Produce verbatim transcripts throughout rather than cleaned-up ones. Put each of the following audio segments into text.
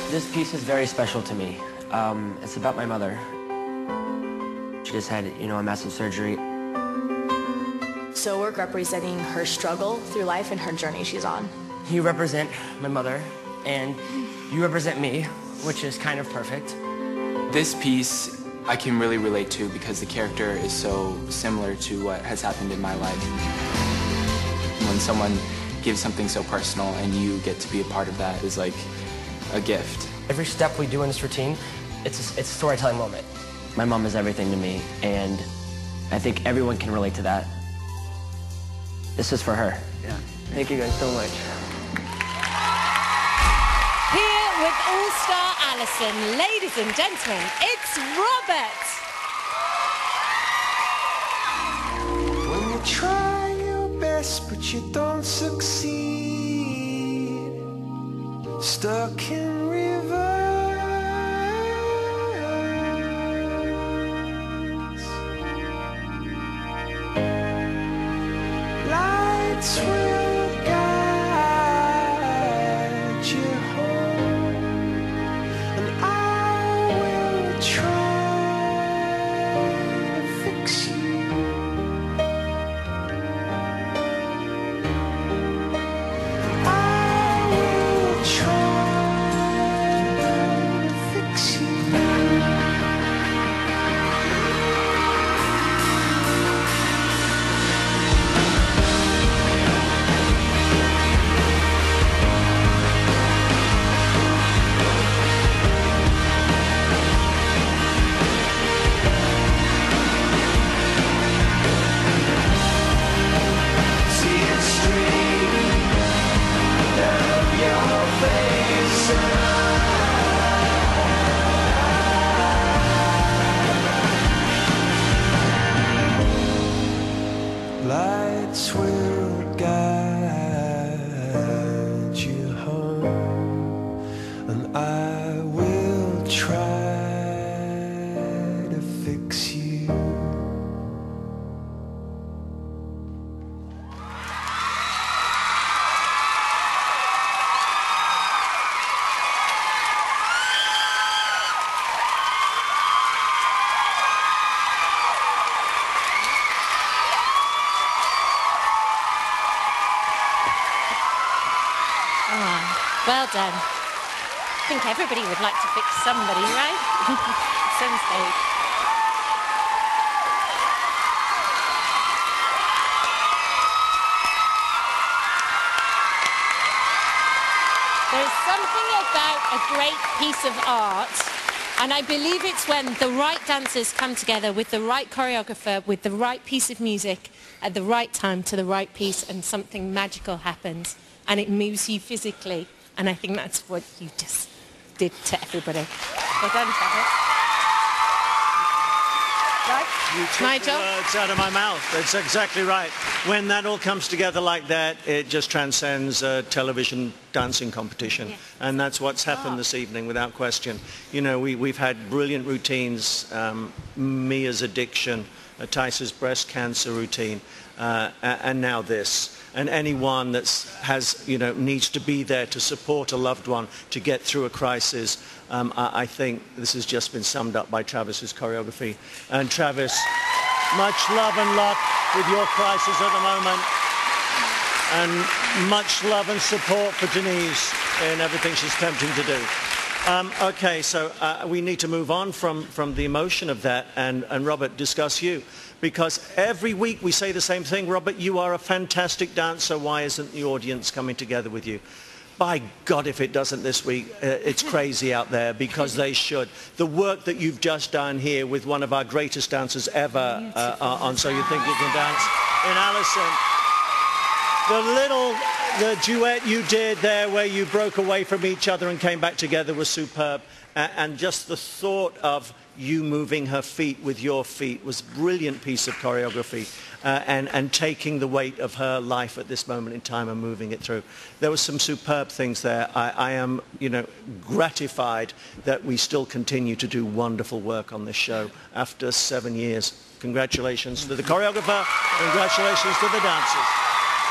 This piece is very special to me. Um, it's about my mother. She just had, you know, a massive surgery. So we're representing her struggle through life and her journey she's on. You represent my mother, and you represent me, which is kind of perfect. This piece I can really relate to because the character is so similar to what has happened in my life. When someone gives something so personal and you get to be a part of that is like a gift. Every step we do in this routine, it's a, it's a storytelling moment. My mom is everything to me, and I think everyone can relate to that. This is for her. Yeah. Thank you guys so much. Here with All-Star Alison, ladies and gentlemen, it's Robert. When you try your best but you don't succeed, stuck in reverse, lights will guide you home, and I will try to fix you. Lights will guide you home, and I will try to fix you. Well done. I think everybody would like to fix somebody, right? At some stage. There's something about a great piece of art, and I believe it's when the right dancers come together with the right choreographer, with the right piece of music, at the right time to the right piece, and something magical happens, and it moves you physically. And I think that's what you just did to everybody. Well done, Travis. Right? You took Nigel? the words out of my mouth. That's exactly right. When that all comes together like that, it just transcends a television dancing competition. Yes. And that's what's happened Oh. this evening, without question. You know, we, we've had brilliant routines. Um, Mia's addiction, uh, Tice's breast cancer routine, uh, and now this. And anyone that has, you know, needs to be there to support a loved one to get through a crisis, um, I, I think this has just been summed up by Travis's choreography. And Travis, much love and luck with your crisis at the moment. And much love and support for Denise in everything she's attempting to do. Um, okay, so uh, we need to move on from, from the emotion of that and, and Robert, discuss you. Because every week we say the same thing, Robert, you are a fantastic dancer, why isn't the audience coming together with you? By God, if it doesn't this week, uh, it's crazy out there, because they should. The work that you've just done here with one of our greatest dancers ever uh, on So You Think You Can Dance, in Alison. The little, the duet you did there where you broke away from each other and came back together was superb. Uh, and just the thought of you moving her feet with your feet was a brilliant piece of choreography, uh, and, and taking the weight of her life at this moment in time and moving it through. There were some superb things there. I, I am, you know, gratified that we still continue to do wonderful work on this show after seven years. Congratulations to the choreographer, congratulations to the dancers.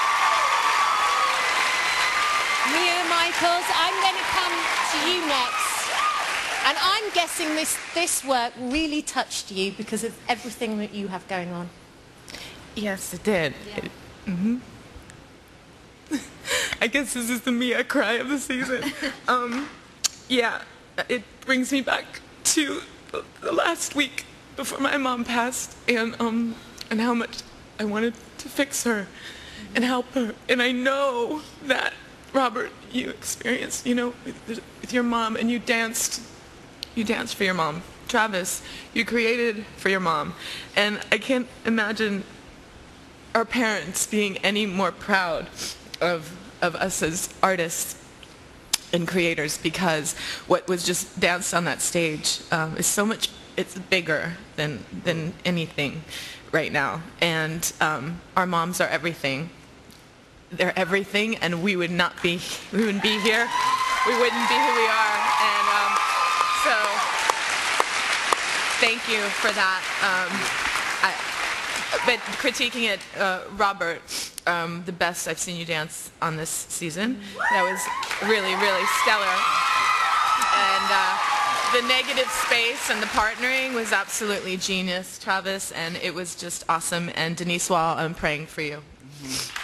Mia Michaels, I'm going to come to you next. And I'm guessing this, this work really touched you because of everything that you have going on. Yes, it did. Yeah. It, mm-hmm. I guess this is the Mia cry of the season. Um, yeah, it brings me back to the, the last week before my mom passed, and um, and how much I wanted to fix her and help her. And I know that, Robert, you experienced, you know, with, with your mom, and you danced, you danced for your mom. Travis, you created for your mom, and I can't imagine our parents being any more proud of of us as artists and creators, because what was just danced on that stage um, is so much, it's bigger than than anything right now. And um, our moms are everything. They're everything, and we would not be, we wouldn't be here. We wouldn't be who we are. And um, so, thank you for that. Um, I, but critiquing it, uh, Robert, um, the best I've seen you dance on this season. That was really, really stellar. And uh, the negative space and the partnering was absolutely genius, Travis, and it was just awesome. And Denise Wall, I'm praying for you. Mm-hmm.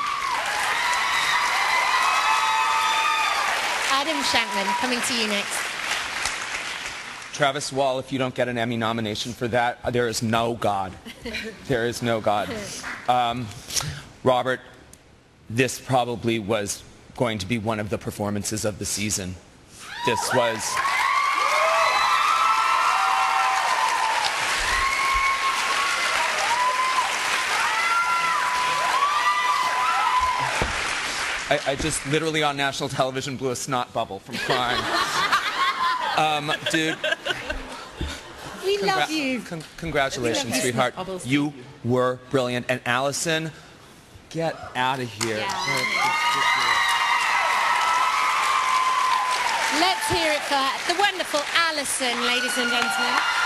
Adam Shankman, coming to you next. Travis Wall, if you don't get an Emmy nomination for that, there is no God. There is no God. Um, Robert, this probably was going to be one of the performances of the season. This was... I, I just literally on national television blew a snot bubble from crying. Um, dude, we congra love you. Con congratulations, sweetheart. You were brilliant. And Allison, get out of here. Yeah. Let's hear it for the wonderful Allison, ladies and gentlemen.